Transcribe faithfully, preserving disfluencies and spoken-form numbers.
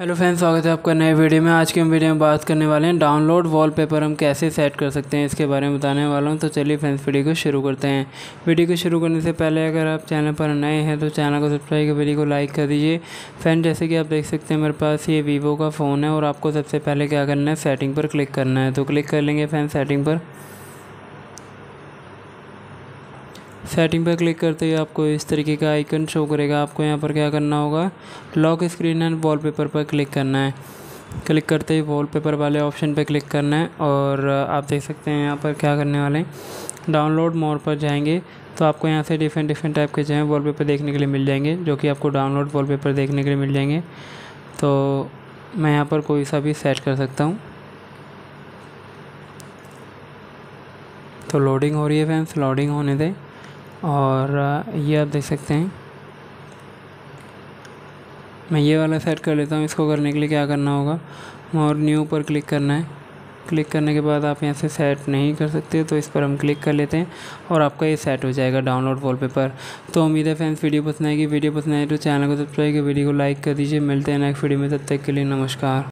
Hello friends, स्वागत है आपका नए वीडियो में। आज के हम वीडियो में बात करने वाले हैं डाउनलोड वॉलपेपर हम कैसे सेट कर सकते हैं, इसके बारे में बताने वाला हूं। तो चलिए फ्रेंड्स, वीडियो को शुरू करते हैं। वीडियो को शुरू करने से पहले अगर आप चैनल पर नए हैं तो चैनल को सब्सक्राइब कर वीडियो को लाइक कर दीजिए। फ्रेंड, जैसे कि आप देख सकते हैं मेरे पास ये वीवो का फ़ोन है और आपको सबसे पहले क्या करना है, सेटिंग पर क्लिक करना है। तो क्लिक कर लेंगे फ्रेंड सेटिंग पर। सेटिंग पर क्लिक करते ही आपको इस तरीके का आइकन शो करेगा। आपको यहाँ पर क्या करना होगा, लॉक स्क्रीन एंड वॉलपेपर पर क्लिक करना है। क्लिक करते ही वॉलपेपर वाले ऑप्शन पर क्लिक करना है और आप देख सकते हैं यहाँ पर क्या करने वाले हैं, डाउनलोड मोर पर जाएंगे तो आपको यहाँ से डिफरेंट डिफरेंट टाइप के जो हैं वॉलपेपर देखने के लिए मिल जाएंगे, जो कि आपको डाउनलोड वॉलपेपर देखने के लिए मिल जाएंगे। तो मैं यहाँ पर कोई सा भी सेट कर सकता हूँ। तो लोडिंग हो रही है फ्रेंड्स, लोडिंग होने दें। और ये आप देख सकते हैं, मैं ये वाला सेट कर लेता हूँ। इसको करने के लिए क्या करना होगा, और न्यू पर क्लिक करना है। क्लिक करने के बाद आप यहाँ से सेट नहीं कर सकते तो इस पर हम क्लिक कर लेते हैं और आपका ये सेट हो जाएगा डाउनलोड वॉलपेपर। तो उम्मीद है फ्रेंड्स वीडियो पसंद आएगी। वीडियो पसंद आए तो चैनल को सब्सक्राइब कर वीडियो को लाइक कर दीजिए। मिलते हैं नेक्स्ट वीडियो में, तब तक के लिए नमस्कार।